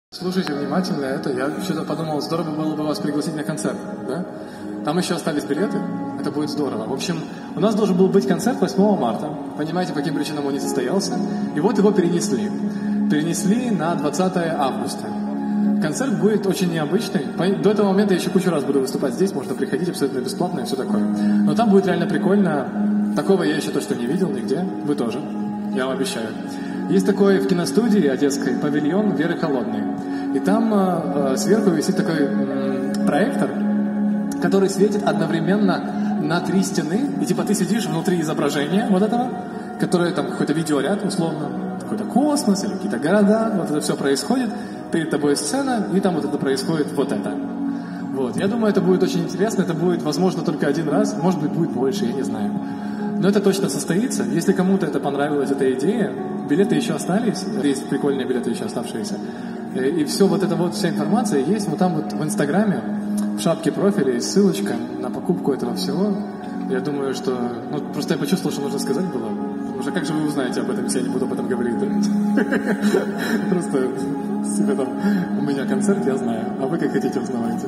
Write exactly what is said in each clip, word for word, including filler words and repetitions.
Слушайте внимательно это. Я что-то подумал, здорово было бы вас пригласить на концерт, да? Там еще остались билеты. Это будет здорово. В общем, у нас должен был быть концерт восьмого марта. Понимаете, по каким причинам он не состоялся. И вот его перенесли. Перенесли на двадцатое августа. Концерт будет очень необычный. До этого момента я еще кучу раз буду выступать здесь. Можно приходить абсолютно бесплатно и все такое. Но там будет реально прикольно. Такого я еще точно не видел нигде. Вы тоже. Я вам обещаю. Есть такой в киностудии одесской павильон Веры Холодной. И там э, сверху висит такой э, проектор, который светит одновременно на три стены. И типа ты сидишь внутри изображения вот этого, которое там какой-то видеоряд условно, какой-то космос или какие-то города. Вот это все происходит. Перед тобой сцена, и там вот это происходит вот это. Вот. Я думаю, это будет очень интересно. Это будет, возможно, только один раз. Может быть, будет больше, я не знаю. Но это точно состоится. Если кому-то это понравилась, эта идея, билеты еще остались, есть прикольные билеты еще оставшиеся. И все вот эта вот вся информация есть вот там вот в Инстаграме, в шапке профиля есть ссылочка на покупку этого всего. Я думаю, что... Ну, просто я почувствовал, что нужно сказать было. Потому что как же вы узнаете об этом, если я не буду об этом говорить, да? Просто себе там... У меня концерт, я знаю, а вы как хотите узнавайте.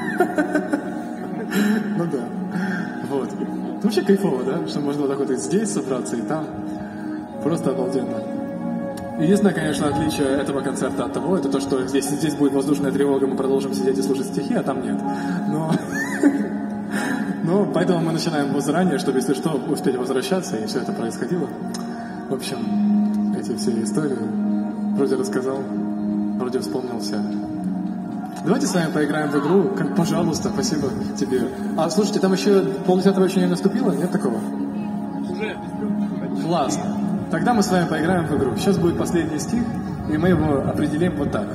Ну да. Вот. Это вообще кайфово, да? Что можно вот так вот и здесь собраться, и там. Просто обалденно. Единственное, конечно, отличие этого концерта от того, это то, что здесь, здесь будет воздушная тревога, мы продолжим сидеть и слушать стихи, а там нет. Но... Но поэтому мы начинаем его заранее, чтобы, если что, успеть возвращаться, и все это происходило. В общем, эти все истории вроде рассказал, вроде вспомнил все. Давайте с вами поиграем в игру. Как, пожалуйста, спасибо тебе. А, слушайте, там еще полдесятого еще не наступило? Нет такого? Уже. Классно. Тогда мы с вами поиграем в игру. Сейчас будет последний стих, и мы его определим вот так.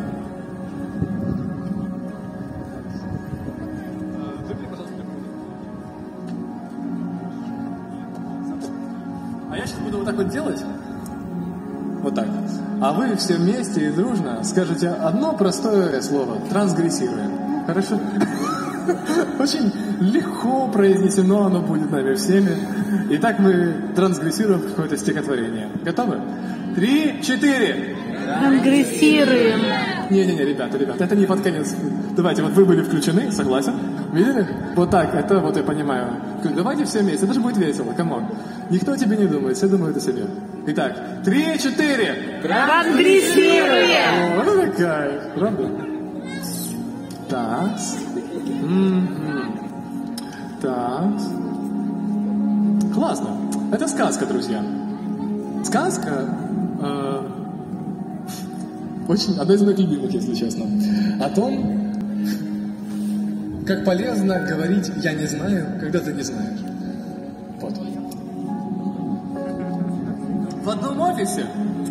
А я сейчас буду вот так вот делать. Вот так. А вы все вместе и дружно скажете одно простое слово. Трансгрессируем. Хорошо? Очень легко произнесено оно будет нами всеми. Итак, мы трансгрессируем какое-то стихотворение. Готовы? Три, четыре. Трансгрессируем. Не-не-не, ребята, ребята, это не под конец. Давайте, вот вы были включены, согласен? Видели? Вот так, это вот я понимаю. Давайте все вместе, это же будет весело, камон. Никто о тебе не думает, все думают о себе. Итак, три, четыре. Трансгрессируем. О, ну такая, правда? Так. Mm-hmm. Так. Классно. Это сказка, друзья. Сказка э, очень одна из моих любимых, если честно. О том, как полезно говорить «я не знаю», когда ты не знаешь. Вот. В одном офисе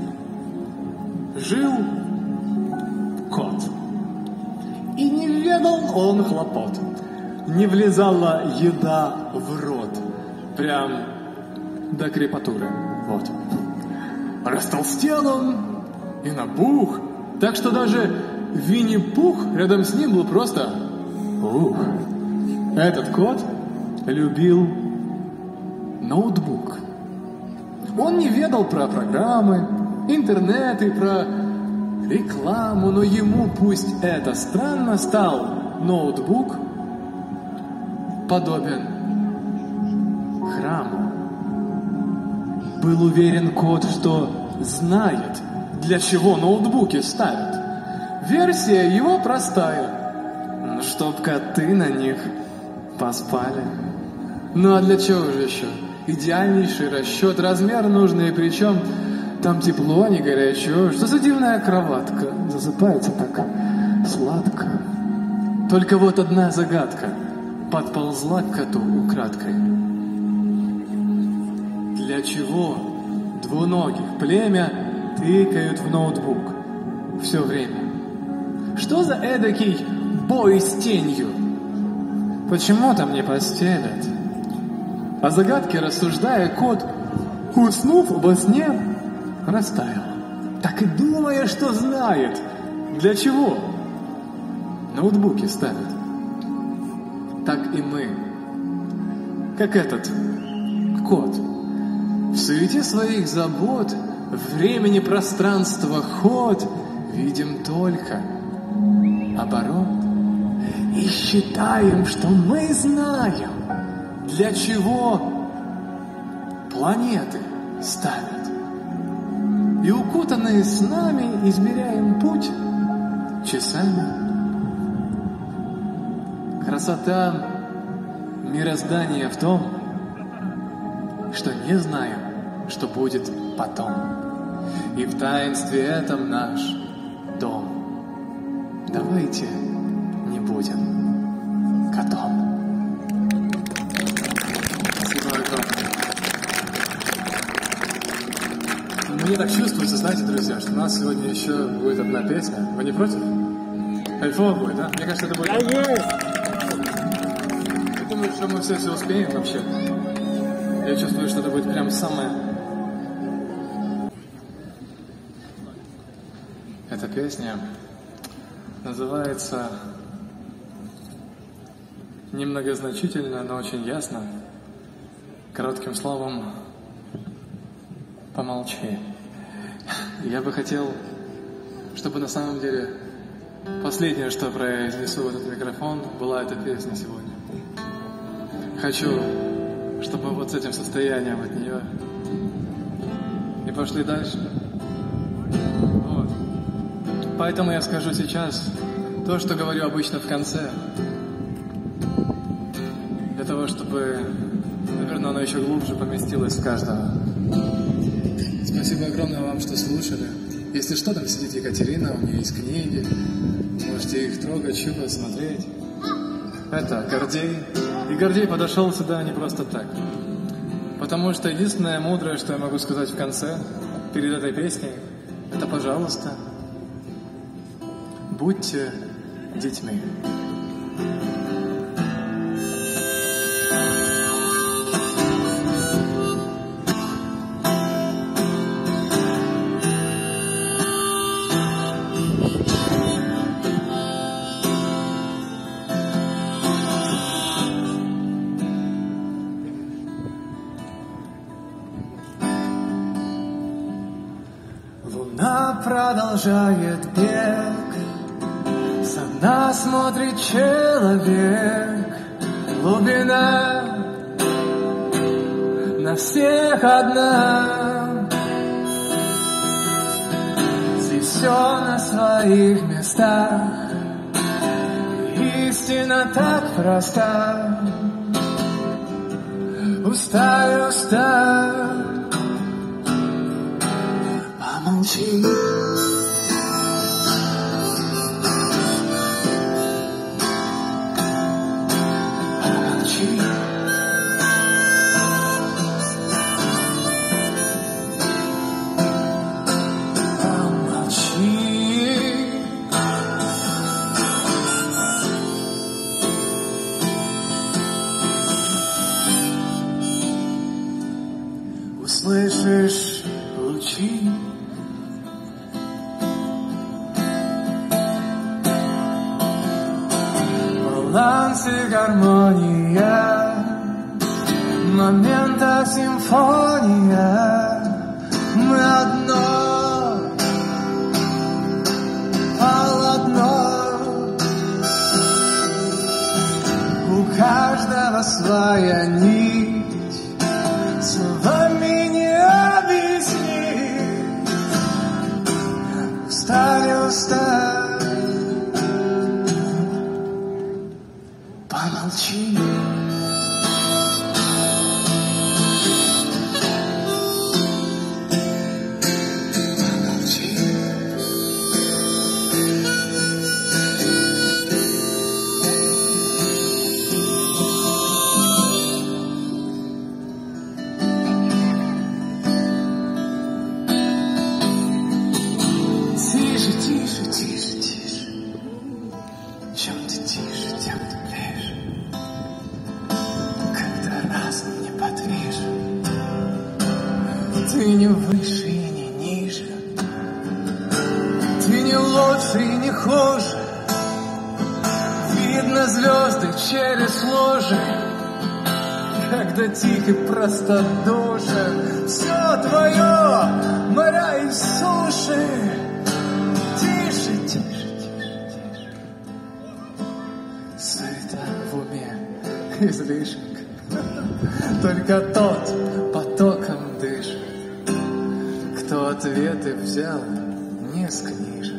жил кот. И не ведал он хлопот. Не влезала еда в рот. Прям до крепатуры. Вот. Растолстел он и набух. Так что даже Винни-Пух рядом с ним был просто ух. Этот кот любил ноутбук. Он не ведал про программы, интернет и про рекламу, но ему, пусть это странно, стал ноутбук подобен храму. Был уверен кот, что знает, для чего ноутбуки ставят. Версия его простая, чтоб коты на них поспали. Ну а для чего же еще? Идеальнейший расчет, размер нужный, причем там тепло, не горячо. Что за дивная кроватка? Засыпается так сладко. Только вот одна загадка подползла к коту украдкой. Для чего двуногих племя тыкают в ноутбук все время? Что за эдакий бой с тенью? Почему там не постелят? О загадке рассуждая, кот, уснув во сне, растаял. Так и думая, что знает, для чего ноутбуки ставят. Так и мы, как этот кот, в суете своих забот, времени, пространства, ход, видим только оборот и считаем, что мы знаем, для чего планеты ставят. И укутанные с нами измеряем путь часами. Красота мироздания в том, что не знаем, что будет потом. И в таинстве этом наш дом. Давайте не будем котом. Спасибо огромное. Мне так чувствуется, знаете, друзья, что у нас сегодня еще будет одна песня. Вы не против? Кайфово будет, да? Мне кажется, это будет... Я думаю, что мы все все успеем вообще. Я чувствую, что это будет прям самое... Эта песня называется немногозначительно, но очень ясно, коротким словом «Помолчи». Я бы хотел, чтобы на самом деле последнее, что произнесу в этот микрофон, была эта песня сегодня. Хочу, чтобы вот с этим состоянием от нее и пошли дальше. Вот. Поэтому я скажу сейчас то, что говорю обычно в конце. Для того, чтобы, наверное, оно еще глубже поместилось в каждого. Спасибо огромное вам, что слушали. Если что, там сидит Екатерина, у нее есть книги. Можете их трогать, щупать, смотреть. Это Гордей. И Гордей подошел сюда не просто так. Потому что единственное мудрое, что я могу сказать в конце, перед этой песней, это, пожалуйста, будьте детьми. Луна продолжает бег, со дна смотрит человек, глубина на всех одна. Здесь все на своих местах, истина так проста. Усталь, усталь, помолчи. Услышишь лучи, баланс и гармония, момента симфония. Мы одно полотно, у каждого своя нить. Словами не объяснить. Устали, устали, помолчи. Тише, тише, тише, тише. Чем ты тише, тем ты ближе. Когда разум неподвижен, ты не выше и не ниже, ты не лучше и не хуже. Видно звезды через лужи, когда тихо простодушен. Все твое, моря и суши. Тише, тише, тише, тише. излишек. Только тот потоком дышит, кто ответы взял не с книжек.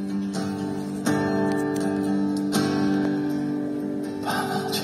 Помолчи.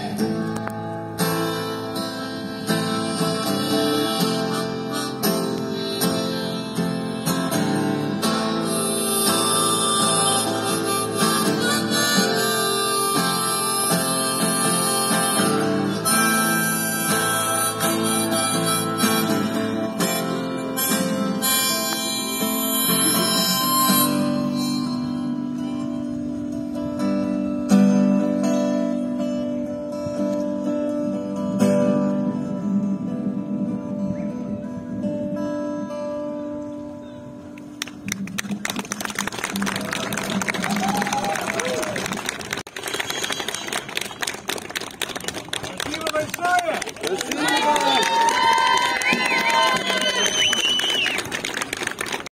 Спасибо большое! Спасибо!